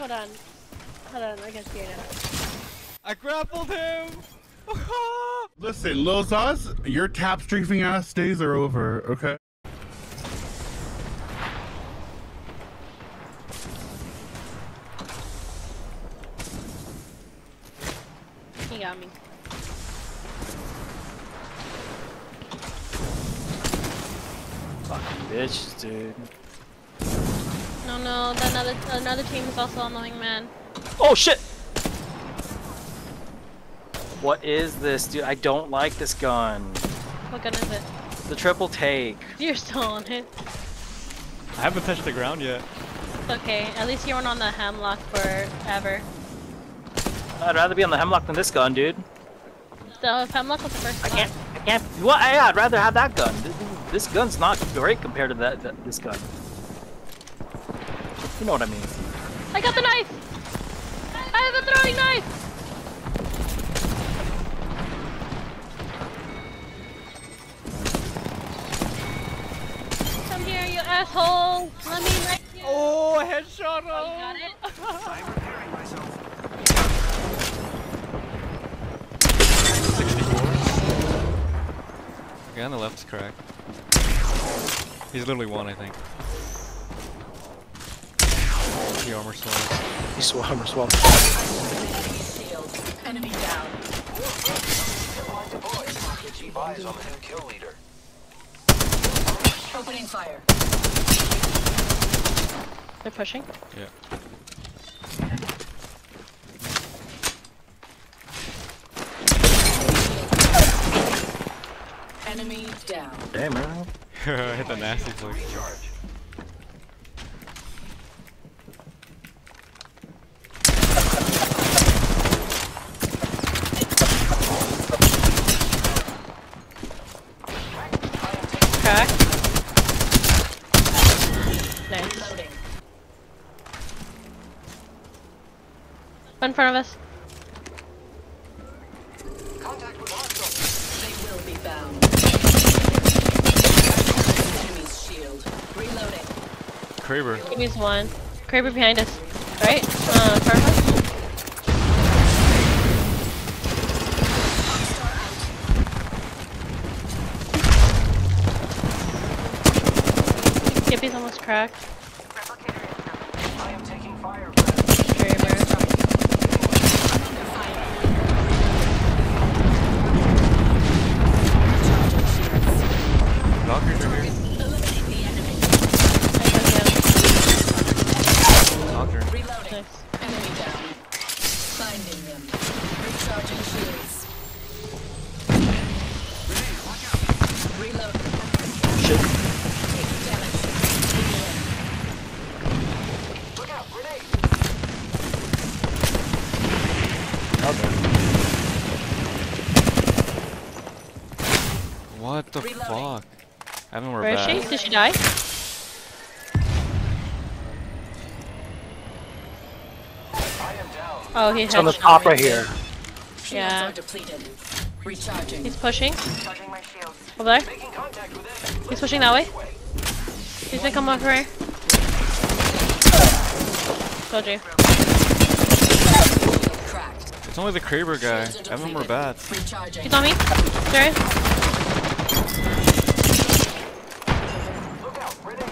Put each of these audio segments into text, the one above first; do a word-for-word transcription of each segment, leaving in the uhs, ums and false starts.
Hold on. Hold on, I can see it now. I grappled him! Listen, Lil Zaz, your tap streaming ass days are over, okay? He got me. Fucking bitches, dude. No, no, the another another team is also on the wingman. Oh shit! What is this, dude? I don't like this gun. What gun is it? The triple take. You're still on it. I haven't touched the ground yet. It's okay. At least you weren't on the Hemlock forever. I'd rather be on the Hemlock than this gun, dude. The Hemlock was the first I gun. can't. I can't. What? Yeah, I'd rather have that gun. This, this gun's not great compared to that, that. This gun. You know what I mean? I got the knife! I have a throwing knife! Come here, you asshole! Let me knife you! Oh, headshot! Oh, you got it? I'm repairing myself. sixty-four. Guy on the left is cracked. He's literally one, I think. The armor swallow. You swallow, armor swallow. Enemy down. Keep eyes on the new kill leader. Opening fire. They're pushing. Yeah. Enemy down. Damn, man. I hit the nasty flick. Recharge. Crack. Nice. Loading. In front of us. Contact with hostile. They will be bound. Enemy's shield. Reloading. Kraber. Give me one. Kraber behind us. Right? Uh, in front of us. Skippy's almost cracked. I am taking fire. Kraber. Valkyrie's right here. Eliminate the enemy. Valkyrie. Reloading. Nice. Enemy down. Finding them. Recharging shields. Reloading. Shit. Taking damage. Healing. Look out, grenade. What the Reloading. fuck? Evan, we're Where is back. she? Did she die? I am down. Oh, he It's on the headshot top me. right here. Shields Yeah. are depleted. Recharging. He's pushing. Charging my shields. Over there. Making contact with enemy. He's pushing that way. He's gonna come over here. Told you. Cracked. It's only the Kraber guy. Shields are Evan, we're depleted. bad. Recharging. He's on me. Sorry. Look out, grenade.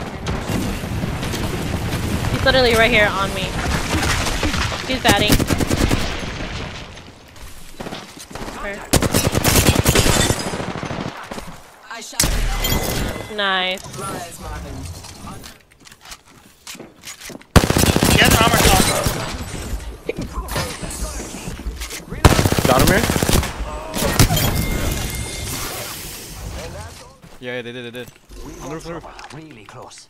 He's literally right here on me. He's batting. Where? I shot him. Nice. Rise, Marvin. Got him here? Yeah, yeah, they did, they did. On the roof, on the roof. Really close.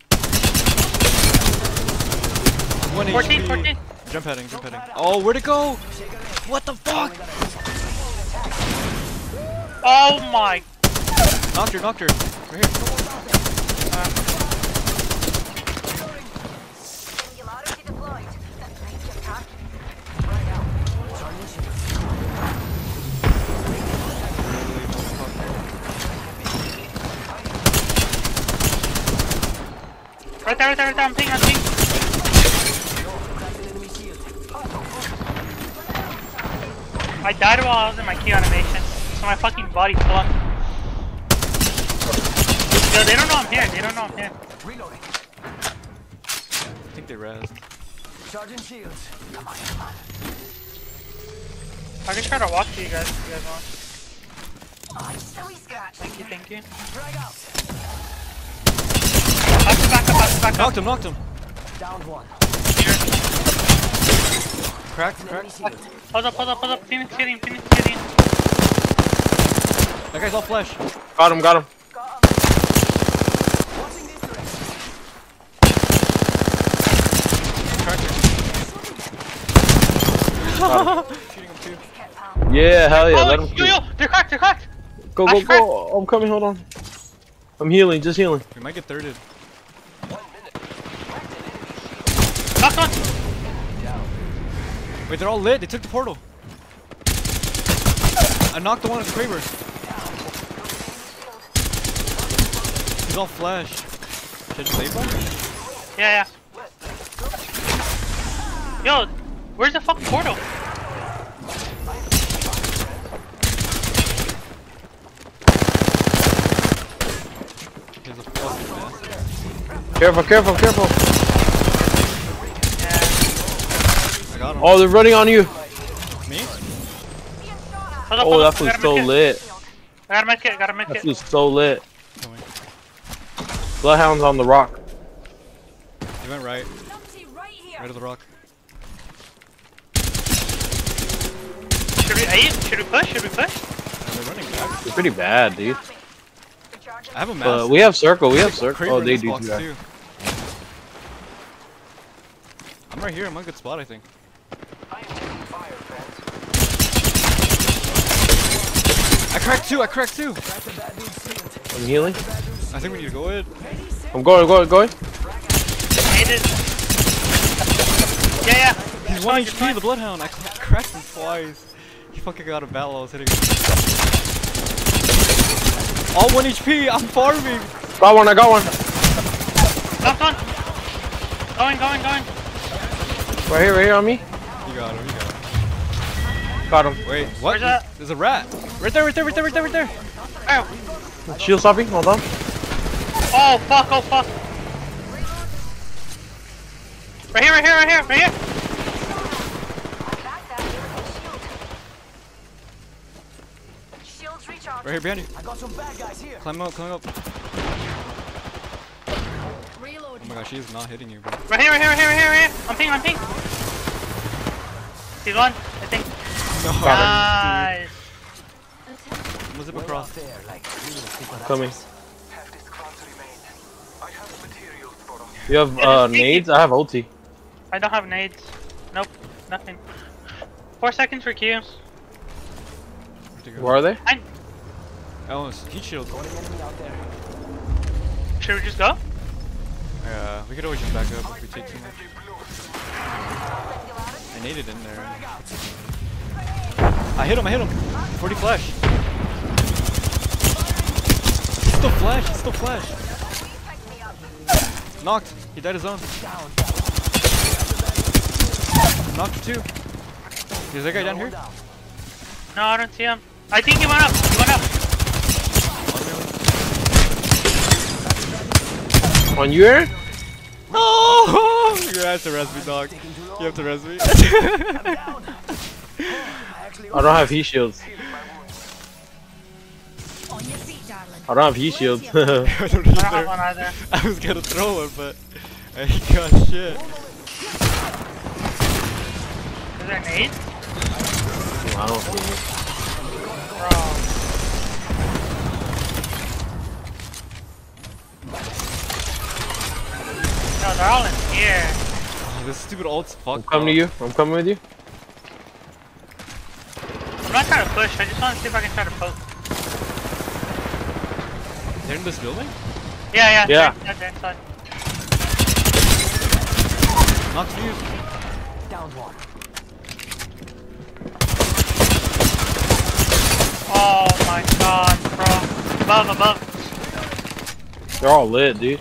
One fourteen, H P. fourteen. Jump heading, jump heading. Oh, where'd it go? What the fuck? Oh my! Knocked her, knocked her. Right here. Singularity deployed. That's major attack. Right there, right there, right there, I'm ping, I'm ping. I died while I was in my key animation, so my fucking body flunked. Yo, they don't know I'm here. They don't know I'm here. Reloading. I think they rezzed. Charging shields. Come on, come on. I can try to walk to you guys if you guys want. Oh, so we scratch. Thank you, thank you. Drag out. I'll come back up, I'll come back up. Knocked him, knocked him. Down one. Cracked, cracked. Pause up, pause up, pause up. Phoenix hitting, Phoenix hitting. That guy's all flesh. Got him, got him. Watching this direction. Cracked him. Got him. Shooting him too. Yeah, hell yeah, Oh, let him yo, yo, they're cracked, they're cracked. Go, go, go. I'm coming, hold on. I'm healing, just healing. We might get thirded. Knocked one. Wait, they're all lit. They took the portal. I knocked the one at the Kraber. He's all flesh. Should I just save him? Yeah, yeah. Yo, where's the fucking portal? Here's a fucking mess. Careful, careful, careful. I got him. Oh, they're running on you. Me? Hold up, Oh, hold that up. feels Gotta so make it. lit. Gotta make it, gotta make That it. feels so lit. Coming. Bloodhound's on the rock. He went right. Right of the rock. Should we aim? Should we push? Should we push? And they're running back. They're pretty bad, dude. I have a mask. Uh, we have circle, we have circle. Kraber Oh, in they this do box too. too. I'm right here. I'm on a good spot, I think. I cracked two. I cracked two. I'm healing. I think we need to go in. I'm going, going, going. Made it. Yeah, yeah. He's one H P. The Bloodhound. I cra cracked him twice. He fucking got a battle. I was hitting him. All one H P. I'm farming. Got one, I got one. Knocked one. Going, going, going. Right here, right here on me. You got him. You got him. Got him. Wait. What? Where's that? There's a rat. Right there. Right there. Right there. Right there. Right there. Oh. Shield stopping, hold on. Oh, fuck, oh, fuck. Right here, right here, right here, right here. Shields recharged. Right here behind you. I got some bad guys here. Climb up. Climb up. Oh my gosh, she is not hitting you, bro. Right here, right here, right here, right here, right here. I'm ping, I'm ping. He's one, I think. No. Nice. I'm gonna zip across. Coming. You have uh, nades? I have ulti. I don't have nades. Nope, nothing. Four seconds for Q. Where'd they go? Where are they? I, Oh, it's heat shield. should we just go? Yeah, we could always just back up if we take too much. I naded in there. I hit him, I hit him! forty flash! He's still flash, he's still flash! Knocked! He died his own. Knocked too. Is that guy down here? No, I don't see him. I think he went up, he went up. On you, Aaron? No! You have to res me, dog. You have to res me. I don't have heat shields. I don't have heat shields. I don't I don't have either. one either. I was gonna throw it, but I ain't got shit. Is there nade? I don't see it. Bro. No, they're all in here. Oh, this stupid ult's fucked. I'm coming to you. I'm coming with you. I'm not trying to push, I just want to see if I can try to poke. They're in this building? Yeah, yeah, Yeah. They're, they're inside. Not fused. Down one. Oh my god, bro. Above, above. They're all lit, dude.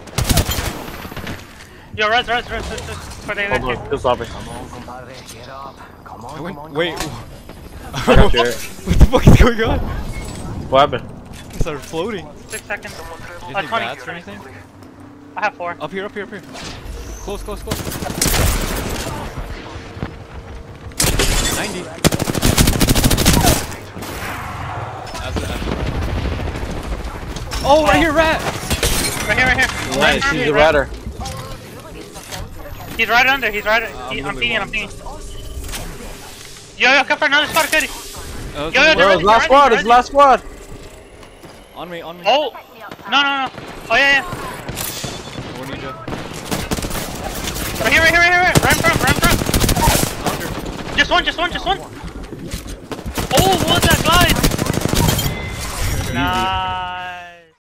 Yo, res, res, res, res, res. Where they Hold let on, you? kill stopping. Come on, compadre. Get up. Come on, Wait, come on, wait. come on. I don't care. What the fuck is going on? What happened? It started floating. Six seconds. Do you Uh, think twenty. bats or anything? I have four. Up here, up here, up here. Close, close, close. ninety. That's it, that's it. Oh, right here, rat! Right here, right here. Nice, Right he's here, a right- ratter. He's right under, he's right. Uh, he, I'm I'm gonna pinging, be I'm pinging. Yo, yo, come for another spot, Cody. Oh, Yo, yo, it's they're Bro, ready, it's last they're squad, ready, it's they're last squad. on me, on me. Oh! No, no, no. Oh, yeah, yeah. What do you do? Right here, right here, right here. Right in front, right in front. Just one, just one, just one. Oh, what was that glide? Nah.